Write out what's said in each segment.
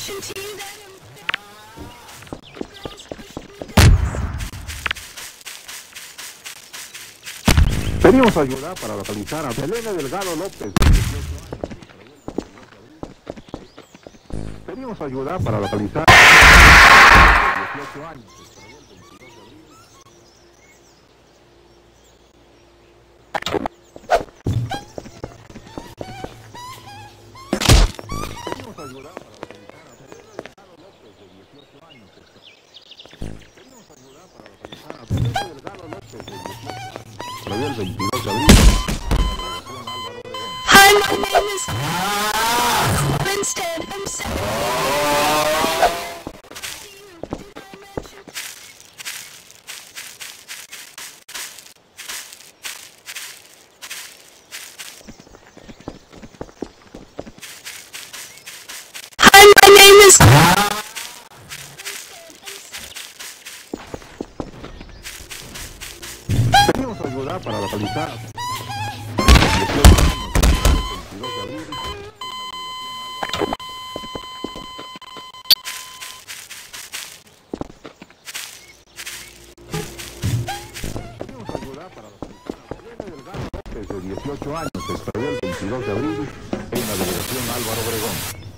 Pedimos ayuda para localizar a Selene Delgado López. Pedimos ayuda para localizar a 18 años. Pedimos ayuda para localizar a Selene Delgado López de 18 años. Pedimos ayuda para localizar a Selene Delgado López de 18 años. Todavía el 22 de abril. Hi, my name is Winston. I'm sorry. Hi, my name is Pedimos ayuda para localizar a 22 de abril. Pedimos ayuda para localizar a Selene Delgado López de 18 años. Se extravió el 22 de abril en la delegación Álvaro Obregón.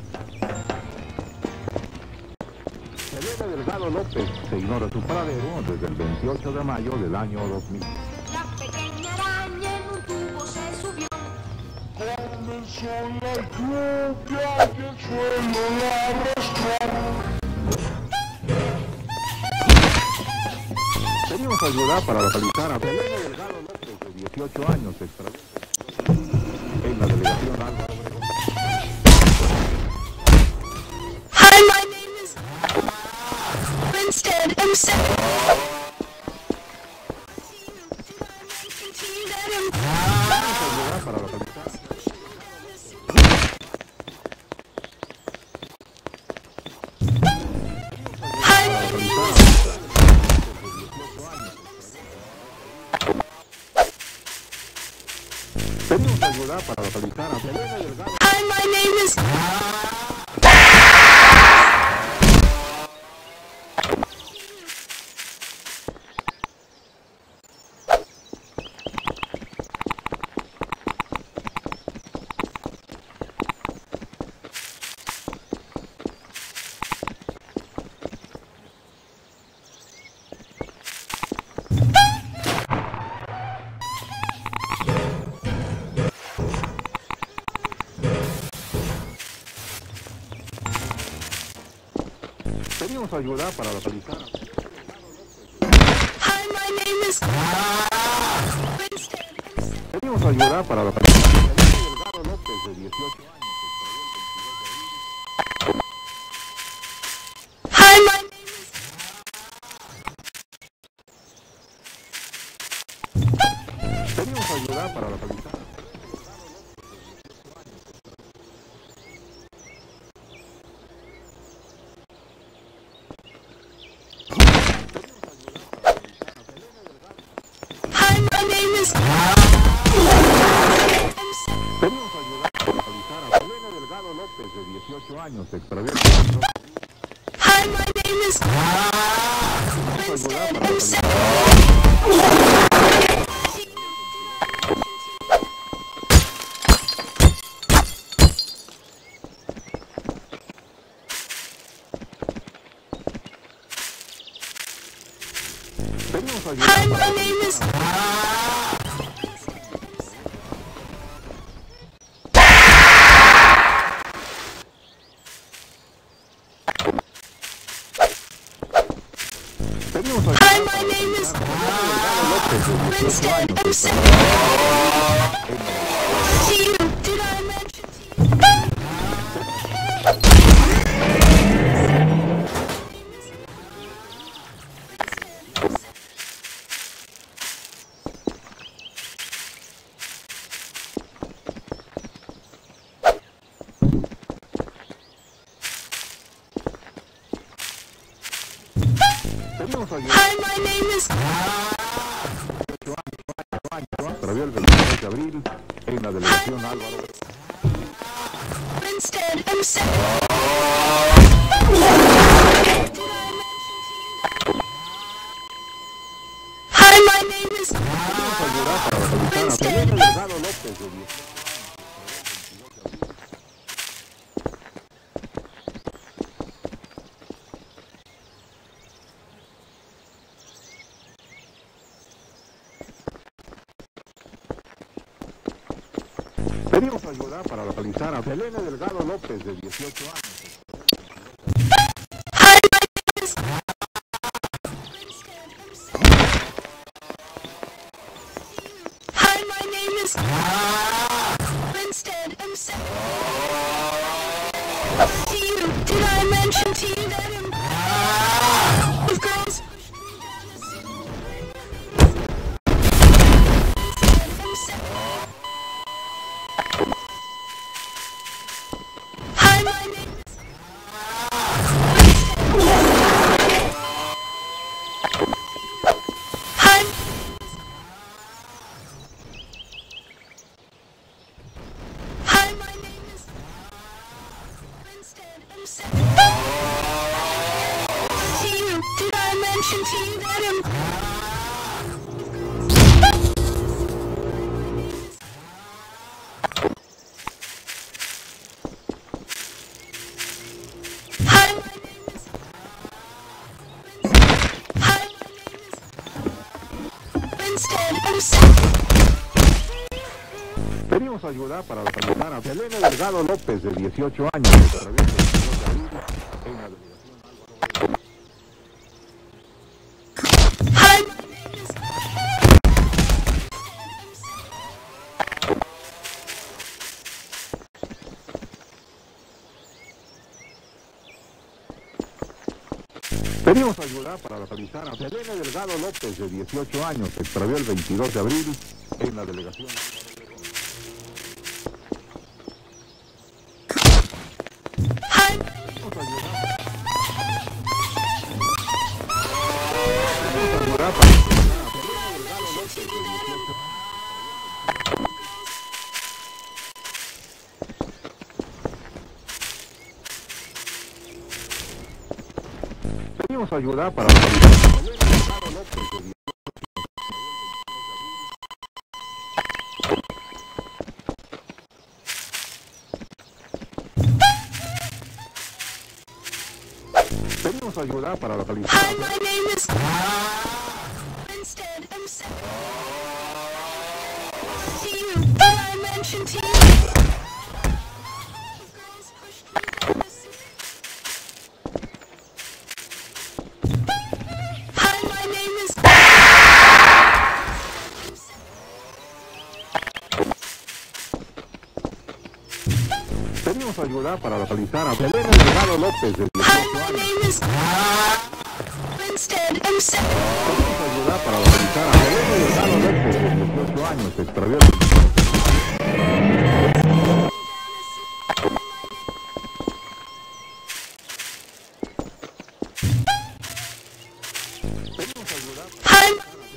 Selene Delgado López se ignora su paradero desde el 28 de mayo del año 2000. La pequeña araña en un tubo se subió. Comenzó la lluvia y el suelo la arrastró. Pedimos ayuda para localizar a Selene Delgado López de 18 años. Se extravió en la delegación Álvaro Obregón. Hi, my name is Winston. I'm sorry. Pedimos ayuda para localizar a Hi, my name is Pedimos ayuda para localizar a Selene Delgado. Hi, my name is Pedimos ayuda para localizar a Hi, my name is Winston. Pedimos ayuda para localizar a Selene Delgado López de 18 años. Hi, my name is Pedimos ayuda para localizar a Hi, my name is Pedimos ayuda para localizar a Selene Delgado López de 18 años. Se extravió. Hi, my name is Pedimos ayuda Winston. para I'm localizar sorry. Pedimos ayuda Hi, para my name is Pedimos ayuda Hi, para my name is localizar a Selene Delgado López de 18 Winston. años. I'm Se sorry. To you, did I mention to you? Pedimos ayuda Hi, my name is Extravió el 22 de abril en la delegación Álvaro. Winston. I'm sorry. ayudar para localizar a Selene Delgado López, de 18 años. Pedimos ayuda para localizar a Selene Delgado López, de 18 años. Hi, my name is Winstead. I'm sorry. To you, did I mention to you that if girls push me down the Hi, my name is Hi. Hi, my name is Winstead. I'm sorry. To you, did I mention to you that Hi, my name is Hi, my name is Winstead. I'm sorry. Pedimos ayuda para localizar a Selene Delgado López, de 18 años. Que atraviesa el 22 de abril en la delegación Álvaro Obregón. Hi, my name is Pedimos ayuda para localizar a Selene Delgado López, de 18 años. Se extravió el 22 de abril en la delegación Álvaro Obregón. Hi, Pedimos ayuda para localizar a Selene Delgado López, de 18 años. Pedimos ayuda para localizar a Selene Delgado López, de 18 años. Pedimos ayuda para localizar Hi, my name is Winstead. I'm sorry. To you, did I mention to you? Girls pushed me down the Hi, my name is Pedimos ayuda para localizar a Selene Delgado López, de 18 Hi, my años. name is Winstead. I'm sorry. Pedimos ayuda para localizar a Selene Delgado López, de 18 años. Se extravió el 22. Pedimos ayuda Hi,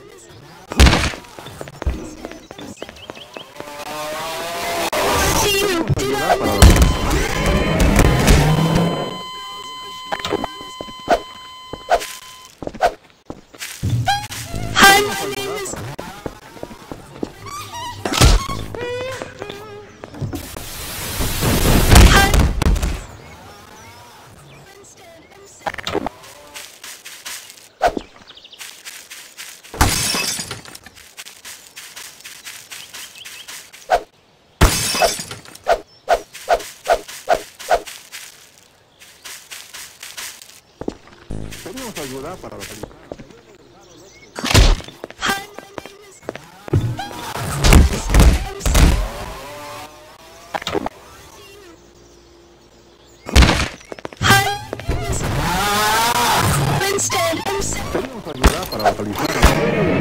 to you, did ayuda I para localizar Hi, my name is Hi. Winstead. I'm sorry. Pedimos ayuda para localizar a Hi, my name is Winstead. I'm sorry. Hi, my name is Winstead. I'm sorry. Pedimos ayuda para localizar a Selene